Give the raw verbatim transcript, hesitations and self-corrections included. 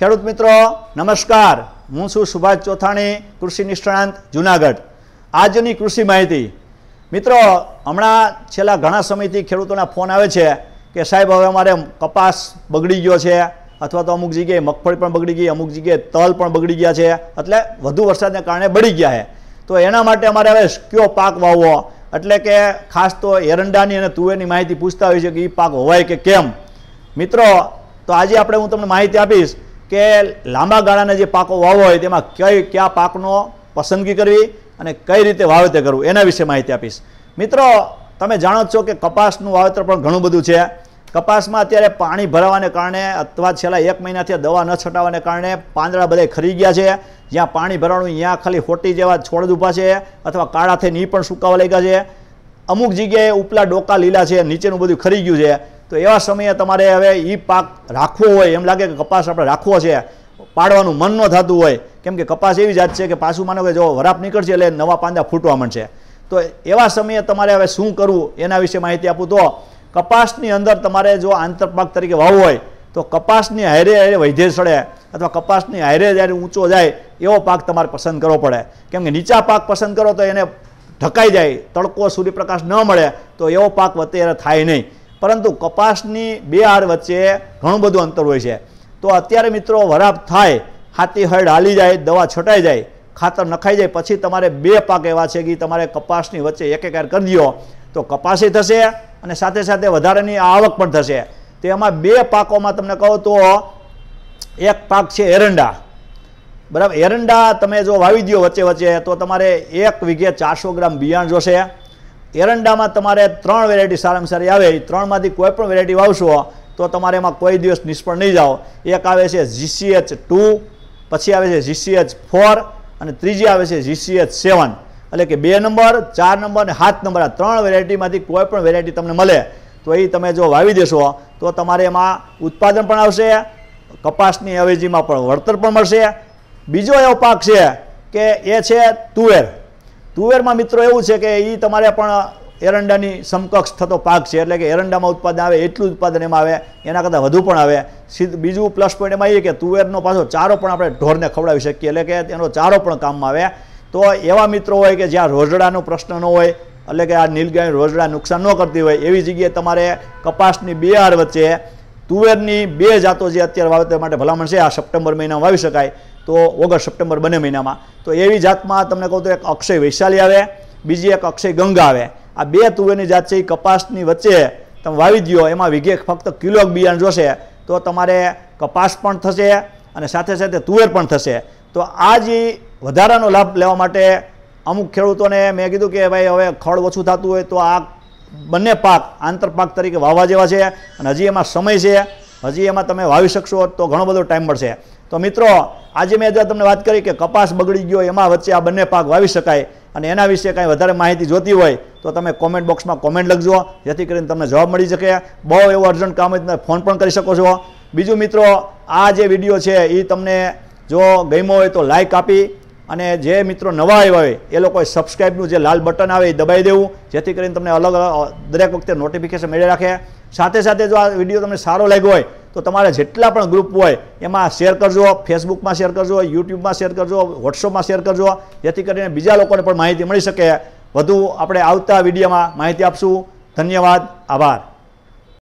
ખેડૂત મિત્રો નમસ્કાર, હું છું સુભાષ ચોથાણી, કૃષિ નિષ્ણાંત જુનાગઢ। આજની કૃષિ માહિતી મિત્રો, હમણાં છેલ્લા ઘણા સમયથી ખેડૂતોના ફોન આવે છે કે સાહેબ હવે અમારે કપાસ બગડી ગયો છે, અથવા તો અમુક જગ્યાએ મગફળી પણ બગડી ગઈ, અમુક જગ્યાએ તલ પણ બગડી ગયા છે, એટલે વધુ વરસાદને કારણે બળી ગયા છે। તો એના માટે અમારે હવે કયો પાક વાવવો, એટલે કે ખાસ તો એરંડાની અને તુવેરની માહિતી પૂછતા હોય છે કે એ પાક હોવાય કે કેમ। મિત્રો તો આજે આપણે હું તમને માહિતી આપીશ કે લાંબા ગાળાના જે પાકો વાવવા હોય તેમાં કઈ કયા પાકનો પસંદગી કરવી અને કઈ રીતે વાવેતર કરવું એના વિશે માહિતી આપીશ। મિત્રો તમે જાણો છો કે કપાસનું વાવેતર પણ ઘણું બધું છે। કપાસમાં અત્યારે પાણી ભરાવાને કારણે અથવા છેલ્લા એક મહિનાથી દવા ન છટાવાને કારણે પાંદડા બધે ખરી ગયા છે। જ્યાં પાણી ભરાવાનું ત્યાં ખાલી હોટી જેવા છોડ ઊભા છે, અથવા કાળા થઈને એ પણ સુકાવા લાગ્યા છે। અમુક જગ્યાએ ઉપલા ડોકા લીલા છે, નીચેનું બધું ખરી ગયું છે। તો એવા સમયે તમારે હવે એ પાક રાખવો હોય, એમ લાગે કે કપાસ આપણે રાખવો છે, પાડવાનું મન ન થતું હોય, કેમ કે કપાસ એવી જાત છે કે પાછું માનો કે જો વરાપ નીકળશે એટલે નવા પાંદા ફૂટવા માંડશે। તો એવા સમયે તમારે હવે શું કરવું એના વિશે માહિતી આપું તો કપાસની અંદર તમારે જો આંતરપાક તરીકે વાવવો હોય તો કપાસની હારે હારે વૈધે ચડે અથવા કપાસની હારે જ્યારે ઊંચો જાય એવો પાક તમારે પસંદ કરવો પડે, કેમ કે નીચા પાક પસંદ કરો તો એને ઢકાઈ જાય, તડકો સૂર્યપ્રકાશ ન મળે તો એવો પાક અત્યારે થાય નહીં। પરંતુ કપાસની બે હાર વચ્ચે ઘણું બધું અંતર હોય છે। તો અત્યારે મિત્રો વરાપ થાય, હાથી હળ હાલી જાય, દવા છટાઈ જાય, ખાતર નખાઈ જાય, પછી તમારે બે પાક એવા છે કે તમારે કપાસની વચ્ચે એક એક હાર કરી દો તો કપાસી થશે અને સાથે સાથે વધારાની આવક પણ થશે। તો એમાં બે પાકોમાં તમને કહો તો એક પાક છે એરંડા, બરાબર। એરંડા તમે જો વાવી દો વચ્ચે વચ્ચે તો તમારે એક વીઘે ચારસો ગ્રામ બિયાણ જોશે। એરંડામાં તમારે ત્રણ વેરાયટી સારામાં સારી આવે, એ ત્રણમાંથી કોઈ પણ વેરાયટી વાવશો તો તમારે એમાં કોઈ દિવસ નિષ્ફળ નહીં જાઓ। એક આવે છે જીસીએચ ટુ, પછી આવે છે જીસીએચ ફોર અને ત્રીજી આવે છે જીસીએચ સેવન, એટલે કે બે નંબર, ચાર નંબર અને સાત નંબર, આ ત્રણ વેરાયટીમાંથી કોઈ પણ વેરાયટી તમને મળે તો એ તમે જો વાવી દેશો તો તમારે એમાં ઉત્પાદન પણ આવશે, કપાસની અવેજીમાં પણ વળતર પણ મળશે। બીજો એવો પાક છે કે એ છે તુવેર। તુવેરમાં મિત્રો એવું છે કે એ તમારે પણ એરંડાની સમકક્ષ થતો પાક છે, એટલે કે એરંડામાં ઉત્પાદન આવે એટલું ઉત્પાદન એમાં આવે, એના કરતાં વધુ પણ આવે। બીજું પ્લસ પોઈન્ટ એમાં એ કે તુવેરનો પાછો ચારો પણ આપણે ઢોરને ખવડાવી શકીએ, એટલે કે એનો ચારો પણ કામમાં આવે। તો એવા મિત્રો હોય કે જ્યાં રોજડાનો પ્રશ્ન ન હોય, એટલે કે આ નીલગાય રોજડા નુકસાન ન કરતી હોય, એવી જગ્યાએ તમારે કપાસની બે હાર વચ્ચે તુવેરની બે જાતો જે અત્યારે વાવેતર માટે ભલામણ છે, આ સપ્ટેમ્બર મહિનામાં વાવી શકાય, તો ઓગસ્ટ સપ્ટેમ્બર બંને મહિનામાં, તો એવી જાતમાં તમને કહું તો એક અક્ષય વૈશાલી આવે, બીજી એક અક્ષય ગંગા આવે। આ બે તુવેરની જાત છે એ કપાસની વચ્ચે તમે વાવી દો, એમાં વીઘે ફક્ત કિલો બિયારણ જોશે તો તમારે કપાસ પણ થશે અને સાથે સાથે તુવેર પણ થશે। તો આ જે વધારાનો લાભ લેવા માટે અમુક ખેડૂતોને મેં કીધું કે ભાઈ હવે ખડ ઓછું થતું હોય તો આ બંને પાક આંતરપાક તરીકે વાવવા જેવા છે અને હજી એમાં સમય છે, હજી એમાં તમે વાવી શકશો તો ઘણો બધો ટાઈમ મળશે। તો મિત્રો આજે મેં તમને વાત કરી કે કપાસ બગડી ગયો, એમાં વચ્ચે આ બંને પાક વાવી શકાય, અને એના વિશે કાંઈ વધારે માહિતી જોતી હોય તો તમે કોમેન્ટ બોક્સમાં કોમેન્ટ લખજો, જેથી કરીને તમને જવાબ મળી શકે। બહુ એવો અર્જન્ટ કામ હોય તમે ફોન પણ કરી શકો છો। બીજું મિત્રો, આ જે વિડીયો છે એ તમને જો ગમ્યો હોય તો લાઇક આપી, અને જે મિત્રો નવા આવ્યા હોય એ લોકોએ સબસ્ક્રાઈબનું જે લાલ બટન આવે એ દબાવી દેવું, જેથી કરીને તમને અલગ દરેક વખતે નોટિફિકેશન મળી રાખે। સાથે સાથે જો આ વિડીયો તમને સારો લાગ્યો હોય તો તમારે જેટલા પણ ગ્રુપ હોય એમાં શેર કરજો, ફેસબુકમાં શેર કરજો, યુટ્યુબમાં શેર કરજો, વોટ્સઅપમાં શેર કરજો, જેથી કરીને બીજા લોકોને પણ માહિતી મળી શકે। વધુ આપણે આવતા વિડીયોમાં માહિતી આપશું। ધન્યવાદ, આભાર।